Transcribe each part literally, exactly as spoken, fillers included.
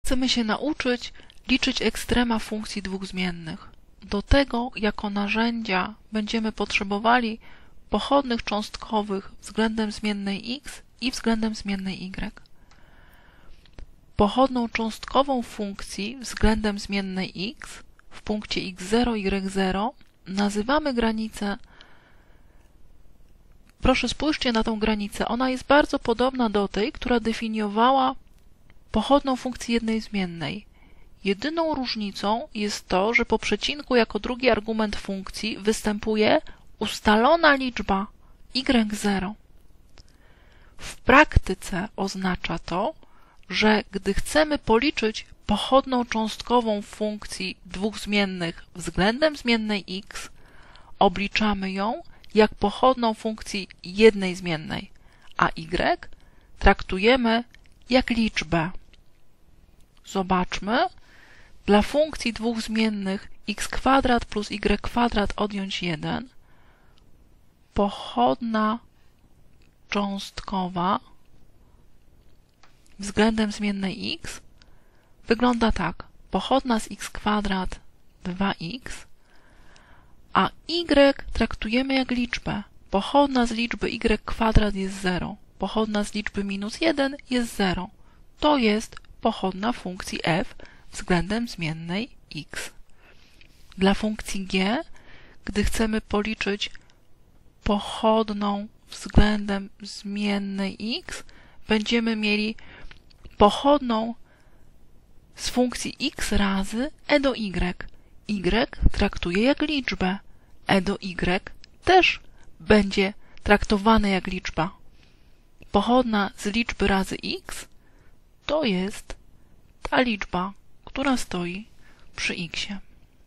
Chcemy się nauczyć liczyć ekstrema funkcji dwóch zmiennych. Do tego jako narzędzia będziemy potrzebowali pochodnych cząstkowych względem zmiennej x i względem zmiennej y. Pochodną cząstkową funkcji względem zmiennej x w punkcie x zero, y zero nazywamy granicę. Proszę spójrzcie na tą granicę. Ona jest bardzo podobna do tej, która definiowała pochodną funkcji jednej zmiennej. Jedyną różnicą jest to, że po przecinku jako drugi argument funkcji występuje ustalona liczba y zero. W praktyce oznacza to, że gdy chcemy policzyć pochodną cząstkową funkcji dwóch zmiennych względem zmiennej x, obliczamy ją jak pochodną funkcji jednej zmiennej, a y traktujemy jak liczbę. Zobaczmy, dla funkcji dwóch zmiennych x kwadrat plus y kwadrat odjąć jeden, pochodna cząstkowa względem zmiennej x wygląda tak. Pochodna z x kwadrat dwa x, a y traktujemy jak liczbę. Pochodna z liczby y kwadrat jest zero. Pochodna z liczby minus jeden jest zero. To jest pochodna funkcji f względem zmiennej x. Dla funkcji g, gdy chcemy policzyć pochodną względem zmiennej x, będziemy mieli pochodną z funkcji x razy e do y. Y traktuje jak liczbę. E do y też będzie traktowane jak liczba. Pochodna z liczby razy x to jest ta liczba, która stoi przy x-ie.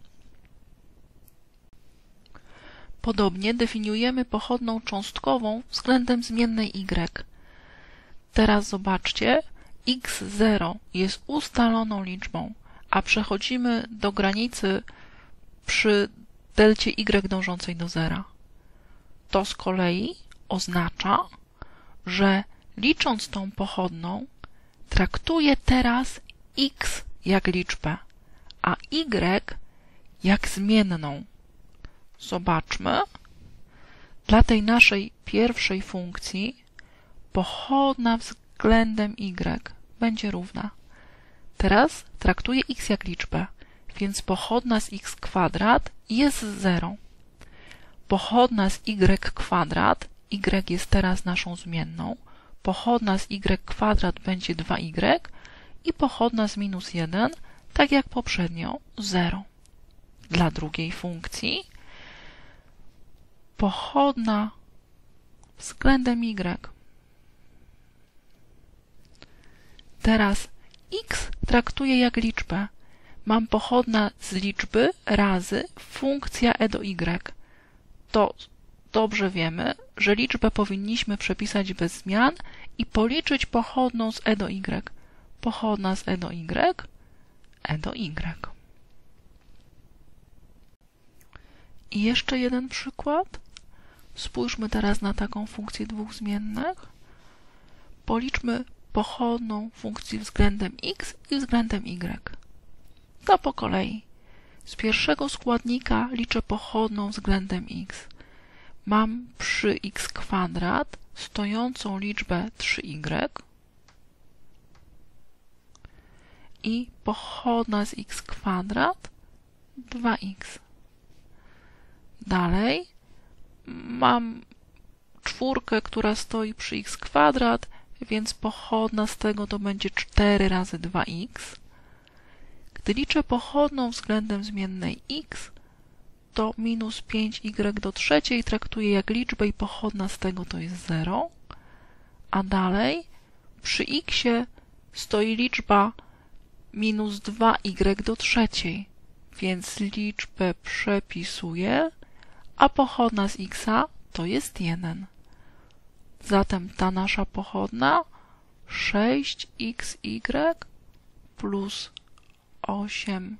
Podobnie definiujemy pochodną cząstkową względem zmiennej y. Teraz zobaczcie, x zero jest ustaloną liczbą, a przechodzimy do granicy przy delcie y dążącej do zera. To z kolei oznacza, że licząc tą pochodną, traktuję teraz x jak liczbę, a y jak zmienną. Zobaczmy. Dla tej naszej pierwszej funkcji pochodna względem y będzie równa. Teraz traktuję x jak liczbę, więc pochodna z x kwadrat jest zero. Pochodna z y kwadrat, y jest teraz naszą zmienną, pochodna z y kwadrat będzie dwa y i pochodna z minus jeden, tak jak poprzednio, zero. Dla drugiej funkcji pochodna względem y. Teraz x traktuję jak liczbę. Mam pochodna z liczby razy funkcja e do y. To dobrze wiemy, że liczbę powinniśmy przepisać bez zmian i policzyć pochodną z e do y. Pochodna z e do y, e do y. I jeszcze jeden przykład. Spójrzmy teraz na taką funkcję dwóch zmiennych. Policzmy pochodną funkcji względem x i względem y. To po kolei. Z pierwszego składnika liczę pochodną względem x. Mam przy x kwadrat stojącą liczbę trzy y i pochodna z x kwadrat dwa x. Dalej mam czwórkę, która stoi przy x kwadrat, więc pochodna z tego to będzie cztery razy dwa x. Gdy liczę pochodną względem zmiennej x, to minus pięć y do trzeciej traktuję jak liczbę i pochodna z tego to jest zero. A dalej przy x-ie stoi liczba minus dwa y do trzeciej, więc liczbę przepisuję, a pochodna z x-a to jest jeden. Zatem ta nasza pochodna sześć xy plus osiem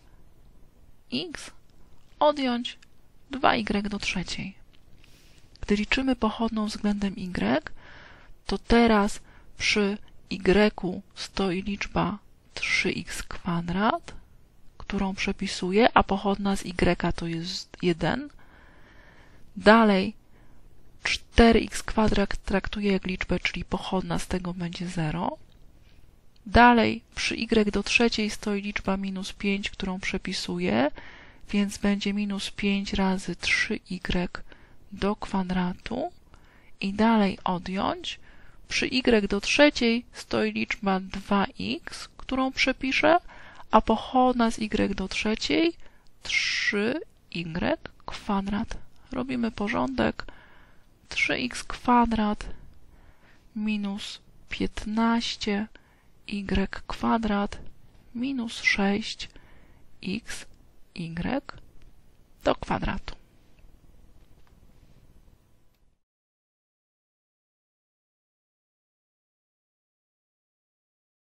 x odjąć dwa y do trzeciej. Gdy liczymy pochodną względem y, to teraz przy y stoi liczba trzy x kwadrat, którą przepisuję, a pochodna z y to jest jeden. Dalej cztery x kwadrat traktuję jak liczbę, czyli pochodna z tego będzie zero. Dalej przy y do trzeciej stoi liczba minus pięć, którą przepisuję, więc będzie minus pięć razy trzy y do kwadratu. I dalej odjąć. Przy y do trzeciej stoi liczba dwa x, którą przepiszę, a pochodna z y do trzeciej trzy y kwadrat. Robimy porządek. trzy x kwadrat minus piętnaście y kwadrat minus sześć x y do kwadratu.